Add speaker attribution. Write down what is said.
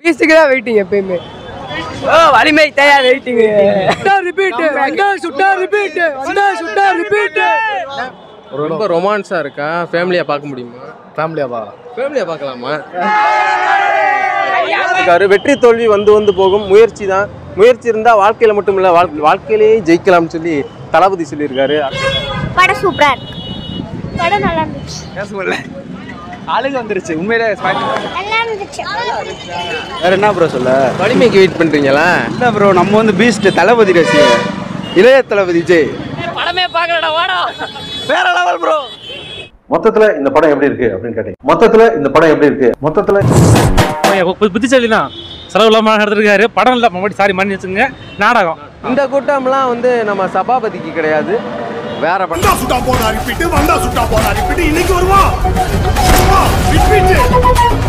Speaker 1: பீஸ்டுக்கு தான் வெயிட்டிங் எப்பயுமே. ஓ வலிமை தயார் வெயிட்டிங். சுட்டா ரிப்பீட் வந்தா சுட்டா ரிப்பீட் வந்தா சுட்டா ரிப்பீட்.
Speaker 2: ரொம்ப ரொமான்ஸா இருக்கா? ஃபேமிலியா பார்க்க முடியுமா? ஃபேமிலியா பார்க்கலாமா? வெற்றி தோல்வி வந்து போகும், முயற்சி தான். முயற்சி இருந்தா வாழ்க்கையில மட்டும் இல்ல வாழ்க்கையிலேயே ஜெயிக்கலாம்னு சொல்லி தளபதி சொல்லியிருக்காரு.
Speaker 3: படம் சூப்பரா இருக்கு. படம் நல்லா இருந்துச்சு.
Speaker 4: பேசல ஆளுங்க வந்துருச்சு உண்மையிலே
Speaker 3: நல்லா இருந்துச்சு.
Speaker 4: வேற என்ன ப்ரோ சொல்ல?
Speaker 2: வலிமைக்கு வெயிட் பண்றீங்களா?
Speaker 4: இல்ல ப்ரோ, நம்ம வந்து பீஸ்ட் தளபதி ரசிகர், இளைய தளபதி விஜய்.
Speaker 1: படமே பார்க்கலடா வாடா.
Speaker 4: வேற லெவல் ப்ரோ.
Speaker 5: மொத்தத்துல இந்த படம் எப்படி இருக்கு அப்படின்னு கேட்டீங்க. மொத்தத்துல
Speaker 6: புத்திசாலினா செலவு இல்லாம நடத்திருக்காரு. படம் இல்ல மணி வச்சுங்க, நாடகம்.
Speaker 2: இந்த கூட்டம்லாம் வந்து நம்ம சபாபதிக்கு கிடையாது, வேற படம்.
Speaker 7: சுட்டா போனா ரிப்பீட், வந்தா சுட்டா போனா ரிப்பீட். இன்னைக்கு வருவா